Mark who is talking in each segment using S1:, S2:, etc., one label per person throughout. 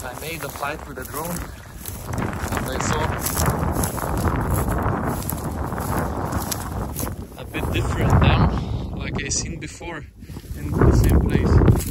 S1: I made a flight with a drone and I saw a bit different dam like I seen before in the same place.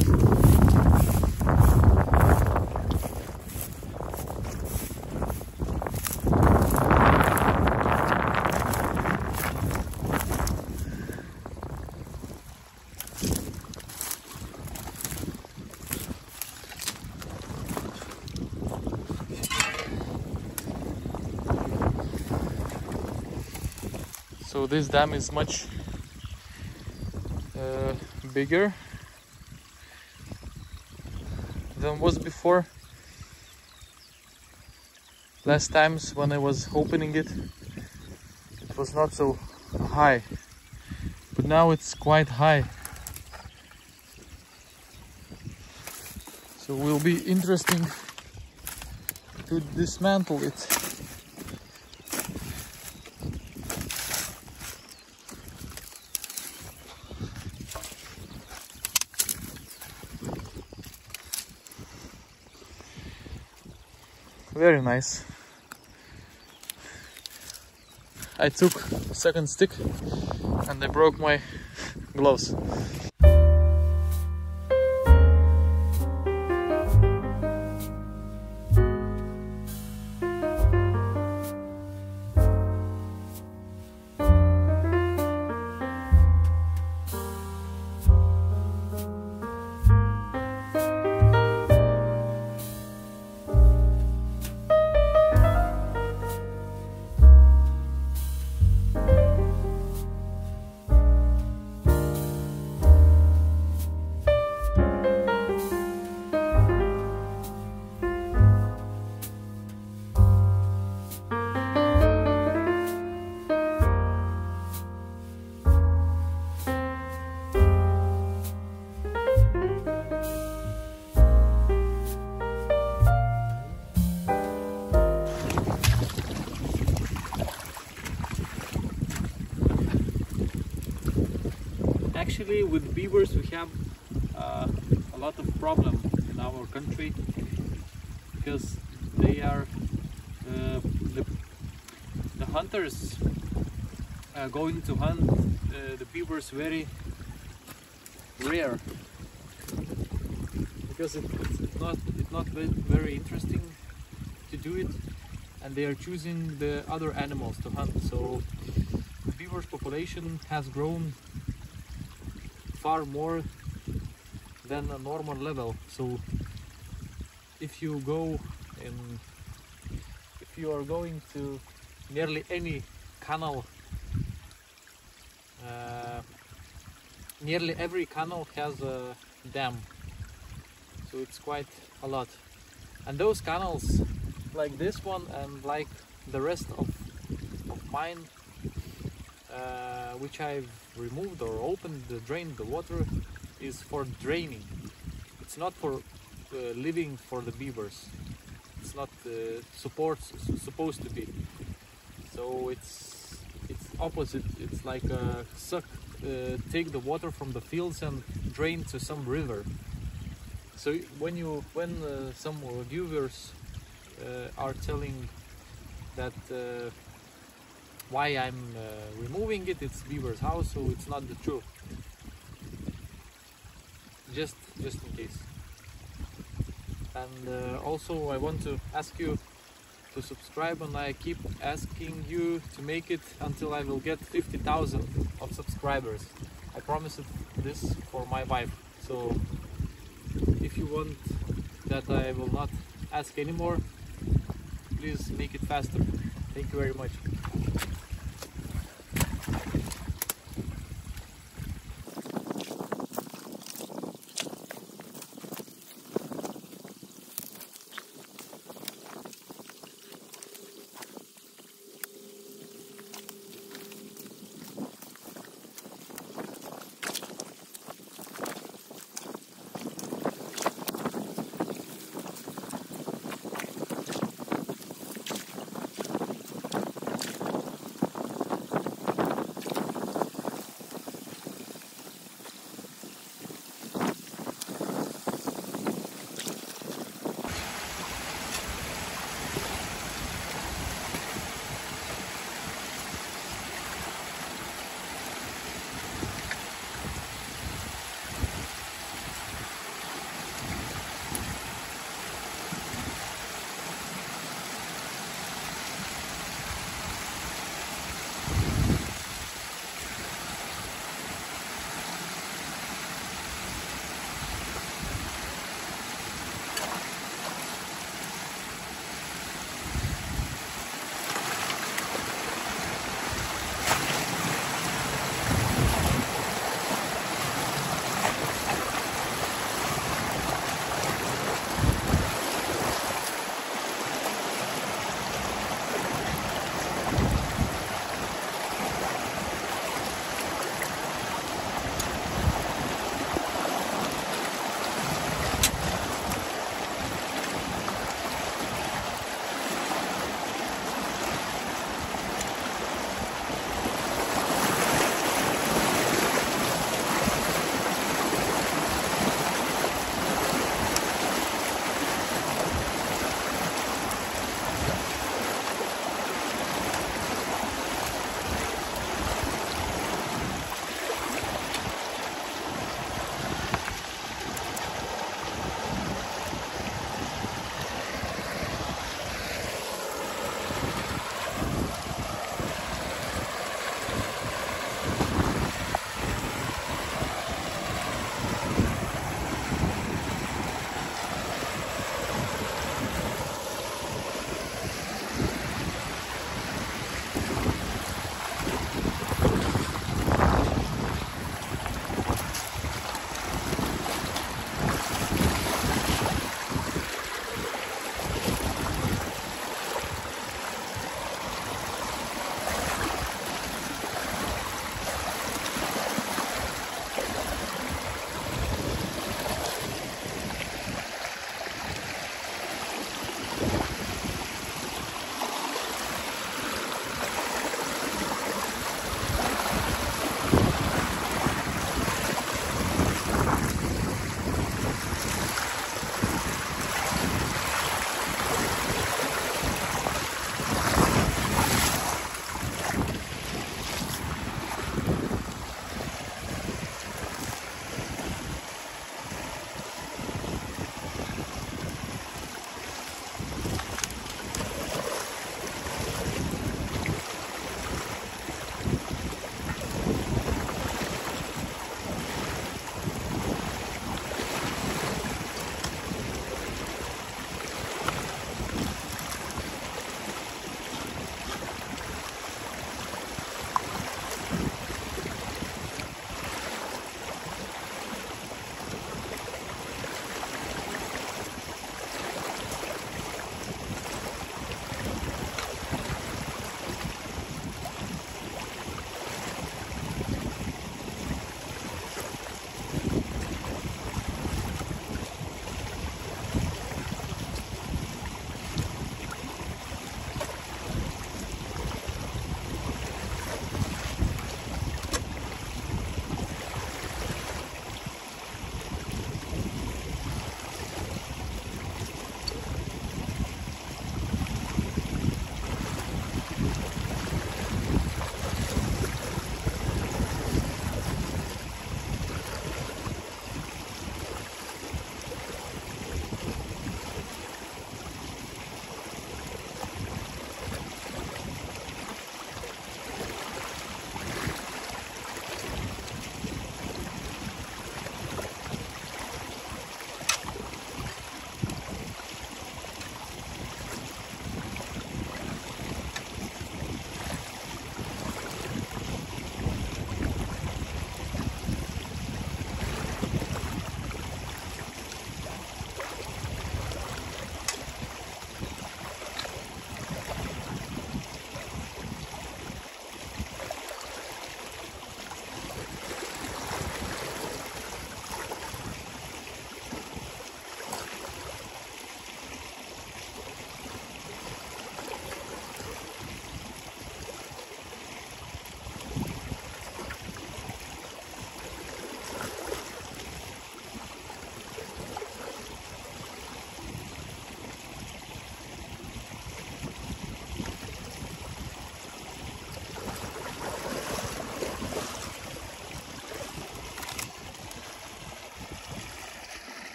S1: So this dam is much bigger than was before. Last times when I was opening it, it was not so high, but now it's quite high. So it will be interesting to dismantle it. Very nice. I took second stick and I broke my gloves. Actually, with beavers we have a lot of problem in our country because they are the hunters going to hunt the beavers very rare because it's not very interesting to do it, and they are choosing the other animals to hunt. So the beavers population has grown far more than a normal level. So if you are going to nearly any canal, nearly every canal has a dam, so it's quite a lot. And those canals like this one and like the rest of mine, which I've removed or opened, drained the water, is for draining. It's not for living for the beavers. It's not supposed to be. So it's opposite. It's like take the water from the fields and drain to some river. So when some viewers are telling that why I'm removing it, it's beaver's house, so it's not the truth. Just in case. And also I want to ask you to subscribe, and I keep asking you to make it until I will get 50,000 of subscribers. I promised this for my wife. So if you want that I will not ask anymore, please make it faster. Thank you very much.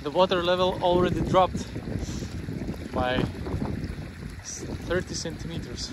S1: the water level already dropped by 30 centimeters.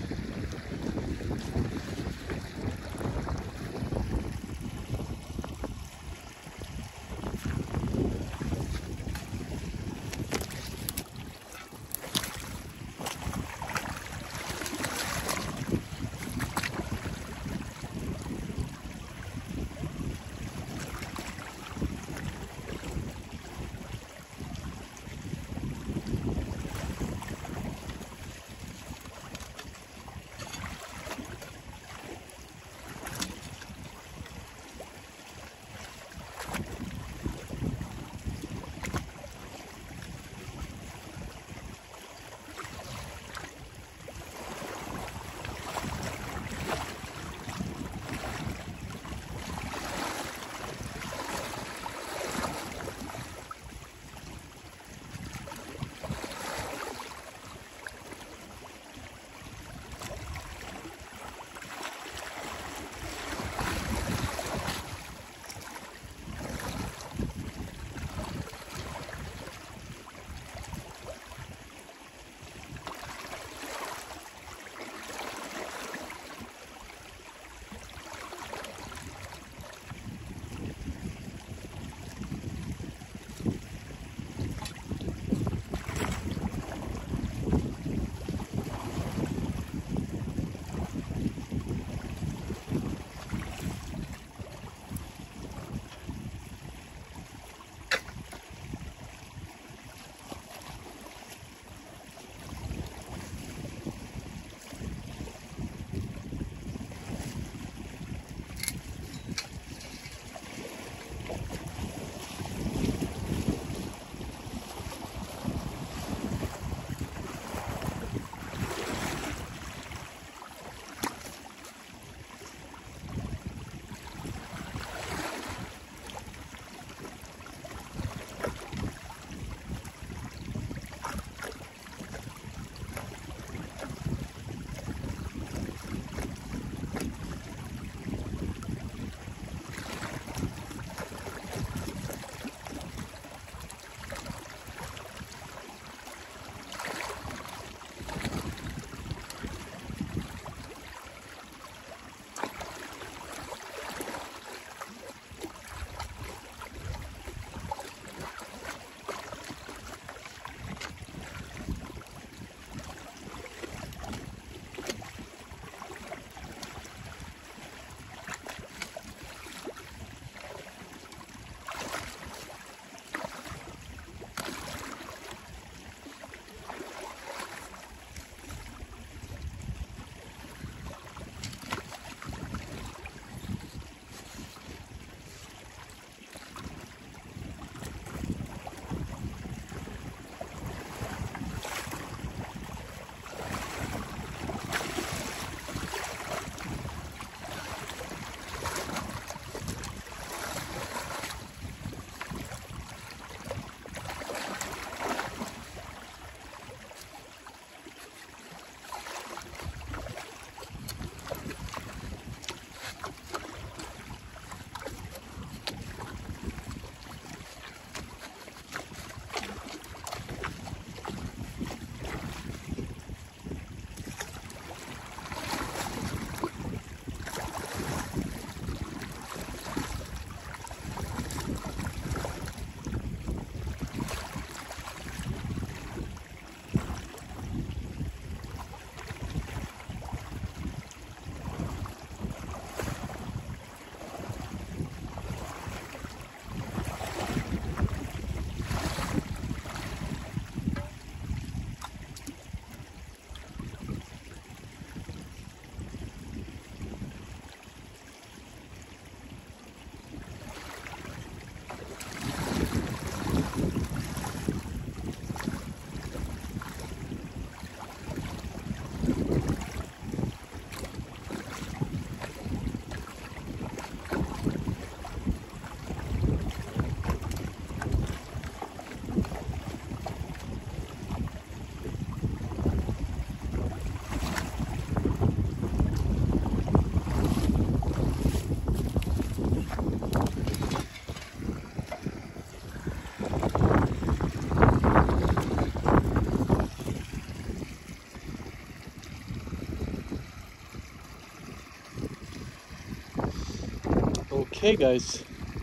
S1: Okay guys,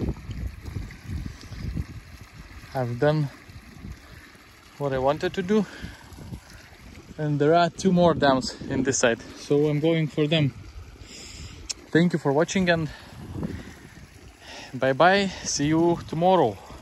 S1: I've done what I wanted to do, and there are 2 more dams in this side, so I'm going for them. Thank you for watching and bye bye, see you tomorrow.